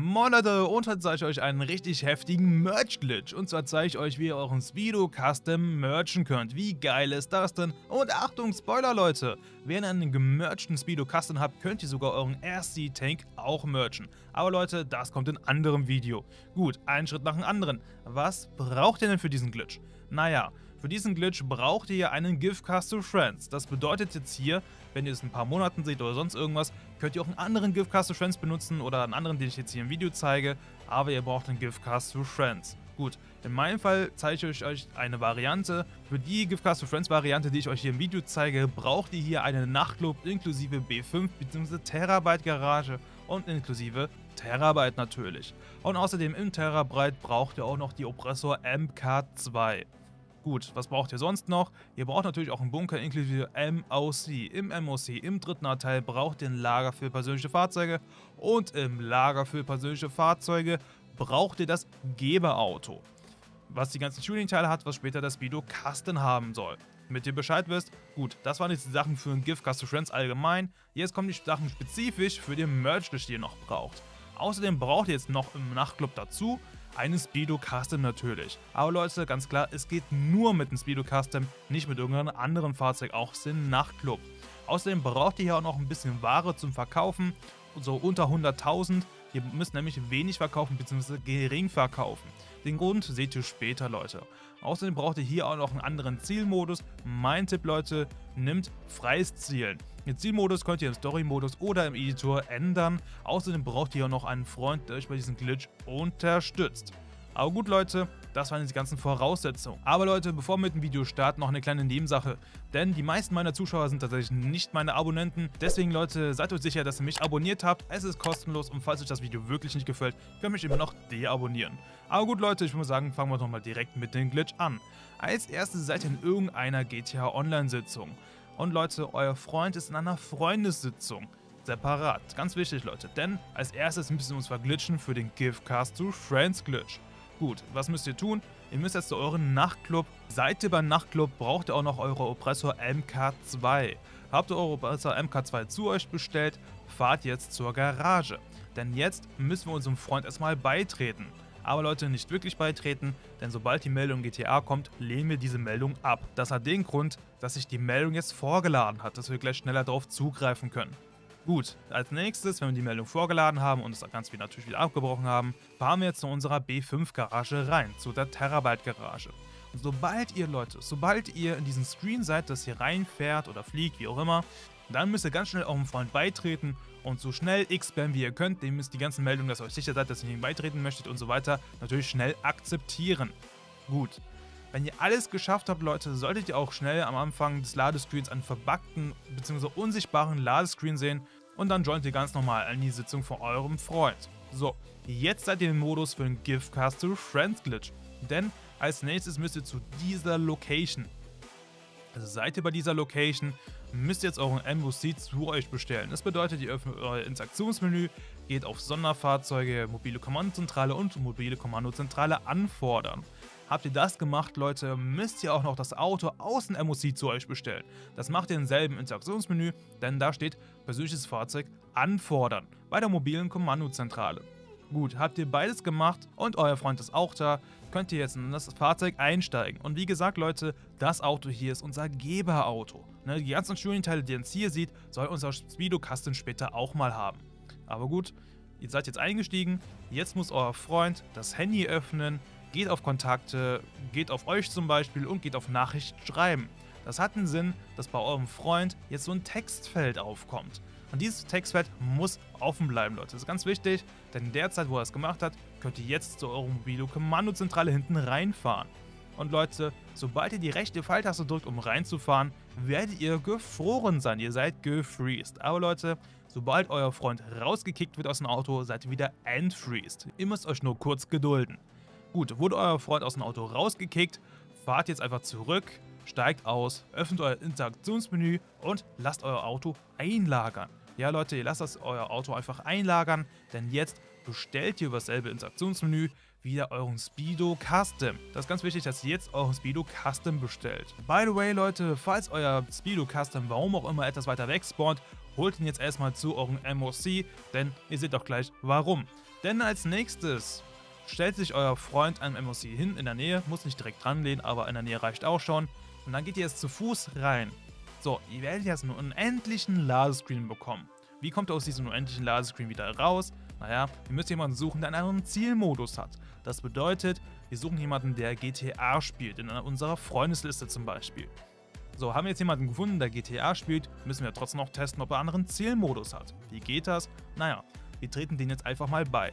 Moin Leute, und heute zeige ich euch einen richtig heftigen Merch-Glitch. Und zwar zeige ich euch, wie ihr euren Speedo Custom merchen könnt. Wie geil ist das denn? Und Achtung, Spoiler Leute! Wenn ihr einen gemerchten Speedo Custom habt, könnt ihr sogar euren RC-Tank auch merchen. Aber Leute, das kommt in anderem Video. Gut, einen Schritt nach dem anderen. Was braucht ihr denn für diesen Glitch? Naja, für diesen Glitch braucht ihr einen Giftcast to Friends. Das bedeutet jetzt hier, wenn ihr es in ein paar Monaten seht oder sonst irgendwas, könnt ihr auch einen anderen Giftcast to Friends benutzen oder einen anderen, den ich jetzt hier im Video zeige, aber ihr braucht einen Giftcast to Friends. Gut, in meinem Fall zeige ich euch eine Variante. Für die Giftcast to Friends Variante, die ich euch hier im Video zeige, braucht ihr hier einen Nachtclub inklusive B5 bzw. Terabyte Garage und inklusive Terabyte natürlich. Und außerdem im Terabyte braucht ihr auch noch die Oppressor MK2. Gut, was braucht ihr sonst noch? Ihr braucht natürlich auch einen Bunker inklusive MOC. Im MOC, im dritten Abteil, braucht ihr ein Lager für persönliche Fahrzeuge und im Lager für persönliche Fahrzeuge braucht ihr das Geberauto, was die ganzen Tuning-Teile hat, was später das Speedo Custom haben soll. Damit ihr Bescheid wisst, gut, das waren jetzt die Sachen für ein Giftcast to Friends allgemein. Jetzt kommen die Sachen spezifisch für den Merch, den ihr noch braucht. Außerdem braucht ihr jetzt noch im Nachtclub dazu einen Speedo Custom natürlich. Aber Leute, ganz klar, es geht nur mit dem Speedo Custom, nicht mit irgendeinem anderen Fahrzeug, auch im Nachtclub. Außerdem braucht ihr hier auch noch ein bisschen Ware zum Verkaufen, so unter 100.000. Ihr müsst nämlich wenig verkaufen bzw. gering verkaufen. Den Grund seht ihr später, Leute. Außerdem braucht ihr hier auch noch einen anderen Zielmodus. Mein Tipp, Leute, nimmt freies Zielen. Den Zielmodus könnt ihr im Story-Modus oder im Editor ändern. Außerdem braucht ihr auch noch einen Freund, der euch bei diesem Glitch unterstützt. Aber gut, Leute, das waren jetzt die ganzen Voraussetzungen. Aber Leute, bevor wir mit dem Video starten, noch eine kleine Nebensache. Denn die meisten meiner Zuschauer sind tatsächlich nicht meine Abonnenten. Deswegen, Leute, seid euch sicher, dass ihr mich abonniert habt. Es ist kostenlos und falls euch das Video wirklich nicht gefällt, könnt ihr mich immer noch deabonnieren. Aber gut, Leute, ich würde sagen, fangen wir doch mal direkt mit dem Glitch an. Als erstes seid ihr in irgendeiner GTA Online-Sitzung. Und Leute, euer Freund ist in einer Freundessitzung. Separat. Ganz wichtig, Leute. Denn als erstes müssen wir uns verglitchen für den Giftcast to Friends Glitch. Gut, was müsst ihr tun? Ihr müsst jetzt zu eurem Nachtclub. Seid ihr beim Nachtclub, braucht ihr auch noch eure Oppressor MK2. Habt ihr eure Oppressor MK2 zu euch bestellt, fahrt jetzt zur Garage. Denn jetzt müssen wir unserem Freund erstmal beitreten. Aber Leute, nicht wirklich beitreten, denn sobald die Meldung GTA kommt, lehnen wir diese Meldung ab. Das hat den Grund, dass sich die Meldung jetzt vorgeladen hat, dass wir gleich schneller darauf zugreifen können. Gut, als nächstes, wenn wir die Meldung vorgeladen haben und das Ganze natürlich wieder abgebrochen haben, fahren wir jetzt zu unserer B5 Garage rein, zu der Terabyte Garage. Und sobald ihr, Leute, in diesem Screen seid, dass ihr reinfährt oder fliegt, wie auch immer, dann müsst ihr ganz schnell eurem Freund beitreten und so schnell X-Spam wie ihr könnt, dem ist die ganzen Meldungen, dass ihr euch sicher seid, dass ihr ihm beitreten möchtet und so weiter, natürlich schnell akzeptieren. Gut. Wenn ihr alles geschafft habt, Leute, solltet ihr auch schnell am Anfang des Ladescreens einen verbuggten bzw. unsichtbaren Ladescreen sehen und dann joint ihr ganz normal in die Sitzung von eurem Freund. So, jetzt seid ihr im Modus für den Giftcast to Friends Glitch, denn als nächstes müsst ihr zu dieser Location. Also seid ihr bei dieser Location, müsst ihr jetzt euren MOC zu euch bestellen. Das bedeutet, ihr öffnet euer Interaktionsmenü, geht auf Sonderfahrzeuge, mobile Kommandozentrale und mobile Kommandozentrale anfordern. Habt ihr das gemacht, Leute, müsst ihr auch noch das Auto aus dem MOC zu euch bestellen. Das macht ihr im selben Interaktionsmenü, denn da steht persönliches Fahrzeug anfordern bei der mobilen Kommandozentrale. Gut, habt ihr beides gemacht und euer Freund ist auch da, könnt ihr jetzt in das Fahrzeug einsteigen. Und wie gesagt, Leute, das Auto hier ist unser Geberauto. Ne, die ganzen Tuning-Teile, die ihr jetzt hier seht, soll unser Speedo Custom später auch mal haben. Aber gut, ihr seid jetzt eingestiegen, jetzt muss euer Freund das Handy öffnen, geht auf Kontakte, geht auf euch zum Beispiel und geht auf Nachricht schreiben. Das hat den Sinn, dass bei eurem Freund jetzt so ein Textfeld aufkommt. Und dieses Textfeld muss offen bleiben, Leute. Das ist ganz wichtig, denn in der Zeit, wo er es gemacht hat, könnt ihr jetzt zu eurer mobile Kommandozentrale hinten reinfahren. Und Leute, sobald ihr die rechte Pfeiltaste drückt, um reinzufahren, werdet ihr gefroren sein. Ihr seid gefreezed. Aber Leute, sobald euer Freund rausgekickt wird aus dem Auto, seid ihr wieder entfreezed. Ihr müsst euch nur kurz gedulden. Gut, wurde euer Freund aus dem Auto rausgekickt, fahrt jetzt einfach zurück, steigt aus, öffnet euer Interaktionsmenü und lasst euer Auto einlagern. Ja Leute, ihr lasst euer Auto einfach einlagern, denn jetzt bestellt ihr über dasselbe Interaktionsmenü wieder euren Speedo Custom. Das ist ganz wichtig, dass ihr jetzt euren Speedo Custom bestellt. By the way, Leute, falls euer Speedo Custom warum auch immer etwas weiter weg spawnt, holt ihn jetzt erstmal zu eurem MOC, denn ihr seht doch gleich warum. Denn als nächstes stellt sich euer Freund einem MOC hin in der Nähe, muss nicht direkt dran lehnen, aber in der Nähe reicht auch schon. Und dann geht ihr jetzt zu Fuß rein. So, ihr werdet jetzt einen unendlichen Ladescreen bekommen. Wie kommt ihr aus diesem unendlichen Ladescreen wieder raus? Naja, ihr müsst jemanden suchen, der einen anderen Zielmodus hat. Das bedeutet, wir suchen jemanden, der GTA spielt, in unserer Freundesliste zum Beispiel. So, haben wir jetzt jemanden gefunden, der GTA spielt, müssen wir trotzdem noch testen, ob er einen anderen Zielmodus hat. Wie geht das? Naja, wir treten den jetzt einfach mal bei.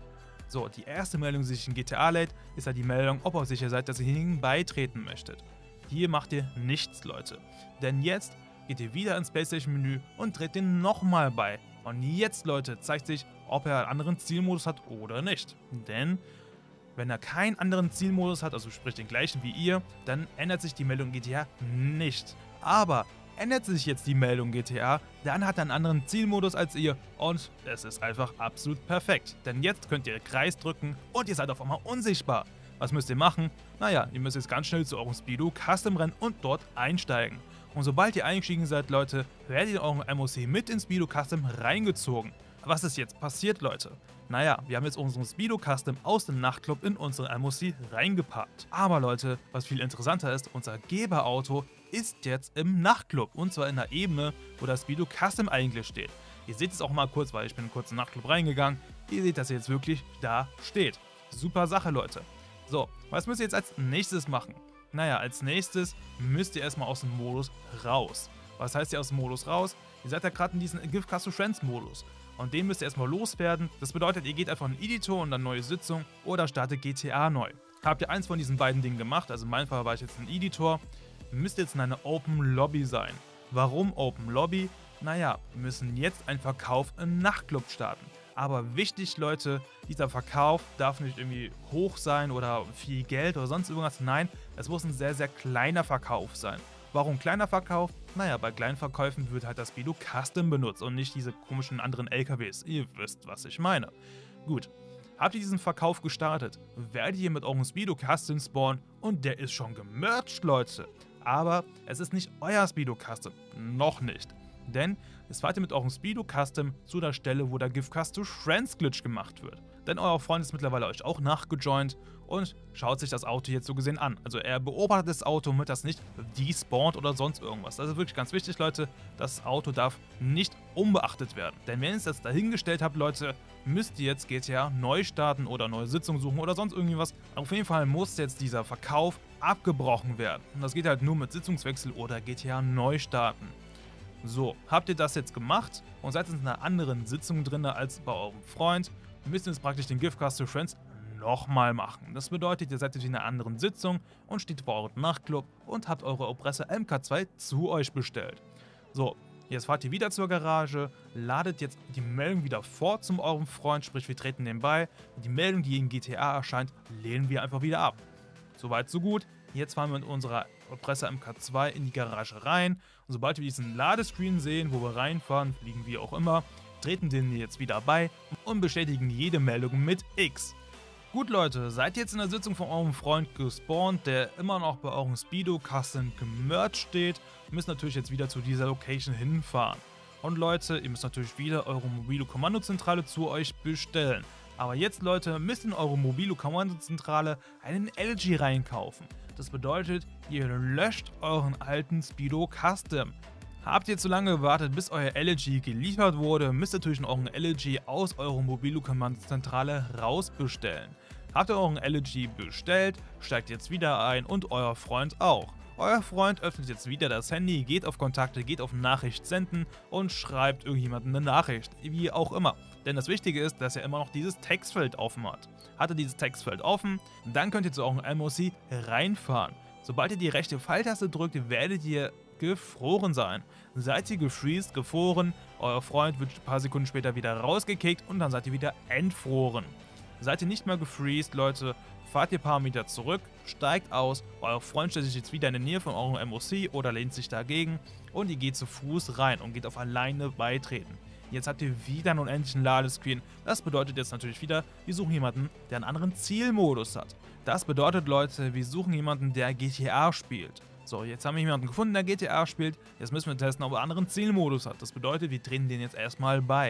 So, die erste Meldung, die sich in GTA lädt, ist ja die Meldung, ob ihr sicher seid, dass ihr hierhin beitreten möchtet. Hier macht ihr nichts, Leute. Denn jetzt geht ihr wieder ins PlayStation-Menü und dreht den nochmal bei. Und jetzt, Leute, zeigt sich, ob er einen anderen Zielmodus hat oder nicht. Denn wenn er keinen anderen Zielmodus hat, also sprich den gleichen wie ihr, dann ändert sich die Meldung GTA nicht. Aber ändert sich jetzt die Meldung GTA, dann hat er einen anderen Zielmodus als ihr und es ist einfach absolut perfekt. Denn jetzt könnt ihr Kreis drücken und ihr seid auf einmal unsichtbar. Was müsst ihr machen? Naja, ihr müsst jetzt ganz schnell zu eurem Speedo Custom rennen und dort einsteigen. Und sobald ihr eingestiegen seid, Leute, werdet ihr euren MOC mit ins Speedo Custom reingezogen. Was ist jetzt passiert, Leute? Naja, wir haben jetzt unseren Speedo Custom aus dem Nachtclub in unseren MOC reingepackt. Aber Leute, was viel interessanter ist, unser Geberauto ist jetzt im Nachtclub. Und zwar in der Ebene, wo das Speedo Custom eigentlich steht. Ihr seht es auch mal kurz, weil ich bin kurz in den Nachtclub reingegangen. Ihr seht, dass er jetzt wirklich da steht. Super Sache, Leute. So, was müsst ihr jetzt als nächstes machen? Naja, als nächstes müsst ihr erstmal aus dem Modus raus. Was heißt ihr aus dem Modus raus? Ihr seid ja gerade in diesem Give Cast to Friends Modus. Und den müsst ihr erstmal loswerden. Das bedeutet, ihr geht einfach in den Editor und dann neue Sitzung oder startet GTA neu. Habt ihr eins von diesen beiden Dingen gemacht, also in meinem Fall war ich jetzt in Editor, müsst ihr jetzt in einer Open Lobby sein. Warum Open Lobby? Naja, wir müssen jetzt einen Verkauf im Nachtclub starten. Aber wichtig, Leute, dieser Verkauf darf nicht irgendwie hoch sein oder viel Geld oder sonst irgendwas. Nein, es muss ein sehr, sehr kleiner Verkauf sein. Warum kleiner Verkauf? Naja, bei kleinen Verkäufen wird halt das Speedo Custom benutzt und nicht diese komischen anderen LKWs. Ihr wisst, was ich meine. Gut, habt ihr diesen Verkauf gestartet, werdet ihr mit eurem Speedo Custom spawnen und der ist schon gemercht, Leute. Aber es ist nicht euer Speedo Custom. Noch nicht. Denn jetzt fahrt ihr mit eurem Speedo Custom zu der Stelle, wo der Give Cast to Friends Glitch gemacht wird. Denn euer Freund ist mittlerweile euch auch nachgejoint und schaut sich das Auto jetzt so gesehen an. Also er beobachtet das Auto, damit das nicht despawnt oder sonst irgendwas. Das ist wirklich ganz wichtig, Leute. Das Auto darf nicht unbeachtet werden. Denn wenn ihr es jetzt dahingestellt habt, Leute, müsst ihr jetzt GTA neu starten oder neue Sitzung suchen oder sonst irgendwie was. Auf jeden Fall muss jetzt dieser Verkauf abgebrochen werden. Und das geht halt nur mit Sitzungswechsel oder GTA neu starten. So, habt ihr das jetzt gemacht und seid in einer anderen Sitzung drin als bei eurem Freund, müsst ihr jetzt praktisch den Give Cast to Friends nochmal machen. Das bedeutet, ihr seid jetzt in einer anderen Sitzung und steht vor eurem Nachtclub und habt eure Oppressor MK2 zu euch bestellt. So, jetzt fahrt ihr wieder zur Garage, ladet jetzt die Meldung wieder vor zum eurem Freund, sprich wir treten den bei. Und die Meldung, die in GTA erscheint, lehnen wir einfach wieder ab. Soweit, so gut. Jetzt fahren wir mit unserer Oppressor MK2 in die Garage rein und sobald wir diesen Ladescreen sehen, wo wir reinfahren, fliegen wir auch immer, treten den jetzt wieder bei und bestätigen jede Meldung mit X. Gut, Leute, seid ihr jetzt in der Sitzung von eurem Freund gespawnt, der immer noch bei eurem Speedo Custom gemercht steht, müsst natürlich jetzt wieder zu dieser Location hinfahren. Und Leute, ihr müsst natürlich wieder eure mobile Kommandozentrale zu euch bestellen. Aber jetzt, Leute, müsst in eure mobile Kommandozentrale einen LG reinkaufen. Das bedeutet, ihr löscht euren alten Speedo Custom. Habt ihr zu lange gewartet, bis euer LG geliefert wurde, müsst ihr natürlich euren LG aus eurer mobile Kommandozentrale rausbestellen. Habt ihr euren LG bestellt, steigt jetzt wieder ein und euer Freund auch. Euer Freund öffnet jetzt wieder das Handy, geht auf Kontakte, geht auf Nachricht senden und schreibt irgendjemandem eine Nachricht, wie auch immer. Denn das Wichtige ist, dass er immer noch dieses Textfeld offen hat. Hat er dieses Textfeld offen, dann könnt ihr zu eurem MOC reinfahren. Sobald ihr die rechte Pfeiltaste drückt, werdet ihr gefroren sein. Seid ihr gefreezed, gefroren, euer Freund wird ein paar Sekunden später wieder rausgekickt und dann seid ihr wieder entfroren. Seid ihr nicht mehr gefreezed, Leute, fahrt ihr ein paar Meter zurück, steigt aus, euer Freund stellt sich jetzt wieder in der Nähe von eurem MOC oder lehnt sich dagegen und ihr geht zu Fuß rein und geht auf alleine beitreten. Jetzt habt ihr wieder einen unendlichen Ladescreen. Das bedeutet jetzt natürlich wieder, wir suchen jemanden, der einen anderen Zielmodus hat. Das bedeutet, Leute, wir suchen jemanden, der GTA spielt. So, jetzt haben wir jemanden gefunden, der GTA spielt. Jetzt müssen wir testen, ob er einen anderen Zielmodus hat. Das bedeutet, wir treten den jetzt erstmal bei.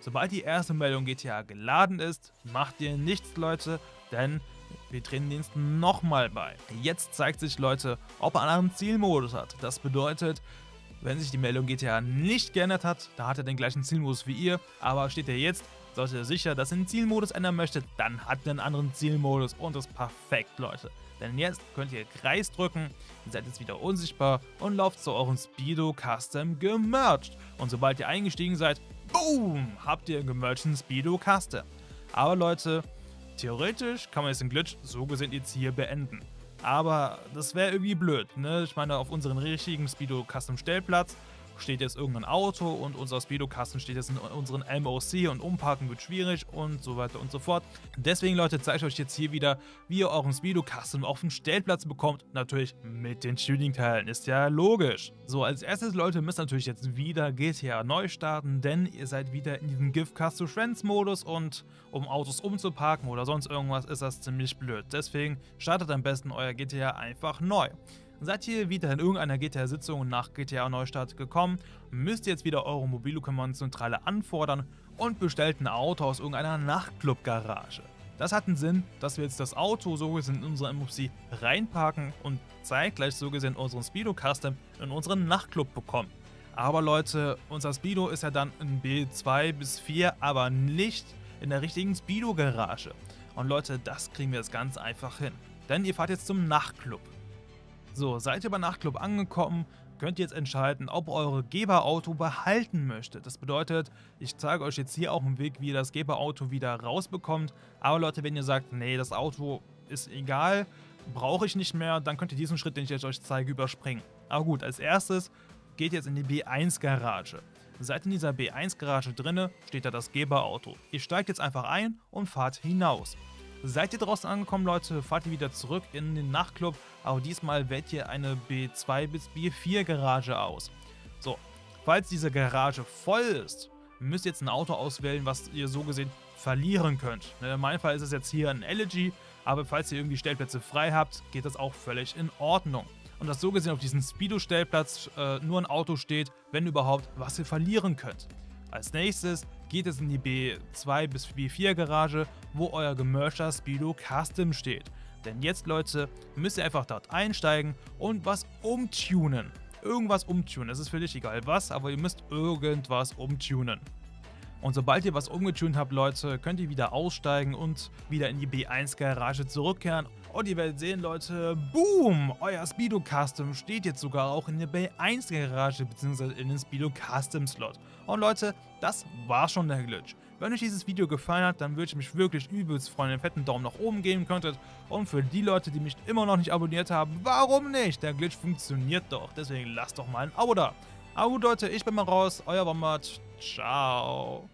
Sobald die erste Meldung GTA geladen ist, macht ihr nichts, Leute, denn wir drehen den Dienst nochmal bei. Jetzt zeigt sich, Leute, ob er einen anderen Zielmodus hat. Das bedeutet, wenn sich die Meldung GTA nicht geändert hat, da hat er den gleichen Zielmodus wie ihr, aber steht er jetzt, solltet ihr sicher, dass ihr den Zielmodus ändern möchtet, dann hat er einen anderen Zielmodus und das ist perfekt, Leute. Denn jetzt könnt ihr Kreis drücken, seid jetzt wieder unsichtbar und lauft zu eurem Speedo Custom gemerged. Und sobald ihr eingestiegen seid, boom, habt ihr einen gemergten Speedo Custom. Aber Leute, theoretisch kann man jetzt den Glitch so gesehen jetzt hier beenden. Aber das wäre irgendwie blöd, ne? Ich meine, auf unserem richtigen Speedo Custom Stellplatz steht jetzt irgendein Auto und unser Speedo Custom steht jetzt in unseren MOC und umparken wird schwierig und so weiter und so fort. Deswegen, Leute, zeige ich euch jetzt hier wieder, wie ihr euren Speedo Custom auf den Stellplatz bekommt. Natürlich mit den Tuning-Teilen, ist ja logisch. So, als erstes, Leute, müsst ihr natürlich jetzt wieder GTA neu starten, denn ihr seid wieder in diesem Give Cars to Friends Modus und um Autos umzuparken oder sonst irgendwas ist das ziemlich blöd. Deswegen startet am besten euer GTA einfach neu. Seid ihr wieder in irgendeiner GTA-Sitzung nach GTA-Neustart gekommen, müsst ihr jetzt wieder eure Mobilo-Kommando-Zentrale anfordern und bestellt ein Auto aus irgendeiner Nachtclub-Garage. Das hat einen Sinn, dass wir jetzt das Auto so gesehen in unsere MOC reinparken und zeitgleich so gesehen unseren Speedo Custom in unseren Nachtclub bekommen. Aber Leute, unser Speedo ist ja dann in B2 bis 4, aber nicht in der richtigen Speedo-Garage. Und Leute, das kriegen wir jetzt ganz einfach hin. Denn ihr fahrt jetzt zum Nachtclub. So, seid ihr bei Nachtclub angekommen, könnt ihr jetzt entscheiden, ob ihr eure Geberauto behalten möchtet. Das bedeutet, ich zeige euch jetzt hier auch einen Weg, wie ihr das Geberauto wieder rausbekommt. Aber Leute, wenn ihr sagt, nee, das Auto ist egal, brauche ich nicht mehr, dann könnt ihr diesen Schritt, den ich jetzt euch zeige, überspringen. Aber gut, als erstes geht jetzt in die B1-Garage. Seid in dieser B1-Garage drinne, steht da das Geberauto. Ihr steigt jetzt einfach ein und fahrt hinaus. Seid ihr draußen angekommen, Leute, fahrt ihr wieder zurück in den Nachtclub, aber diesmal wählt ihr eine B2 bis B4 Garage aus. So, falls diese Garage voll ist, müsst ihr jetzt ein Auto auswählen, was ihr so gesehen verlieren könnt. In meinem Fall ist es jetzt hier ein Elegy, aber falls ihr irgendwie Stellplätze frei habt, geht das auch völlig in Ordnung. Und dass so gesehen auf diesem Speedo-Stellplatz nur ein Auto steht, wenn überhaupt, was ihr verlieren könnt. Als nächstes geht es in die B2 bis B4 Garage, wo euer gemerchter Speedo Custom steht. Denn jetzt, Leute, müsst ihr einfach dort einsteigen und was umtunen. Irgendwas umtunen. Es ist völlig egal was, aber ihr müsst irgendwas umtunen. Und sobald ihr was umgetunt habt, Leute, könnt ihr wieder aussteigen und wieder in die B1 Garage zurückkehren. Und ihr werdet sehen, Leute, boom, euer Speedo Custom steht jetzt sogar auch in der B1 Garage bzw. in den Speedo Custom Slot. Und Leute, das war schon der Glitch. Wenn euch dieses Video gefallen hat, dann würde ich mich wirklich übelst freuen, wenn ihr einen fetten Daumen nach oben geben könntet. Und für die Leute, die mich immer noch nicht abonniert haben, warum nicht? Der Glitch funktioniert doch, deswegen lasst doch mal ein Abo da. Aber gut, Leute, ich bin mal raus, euer Wombat, ciao.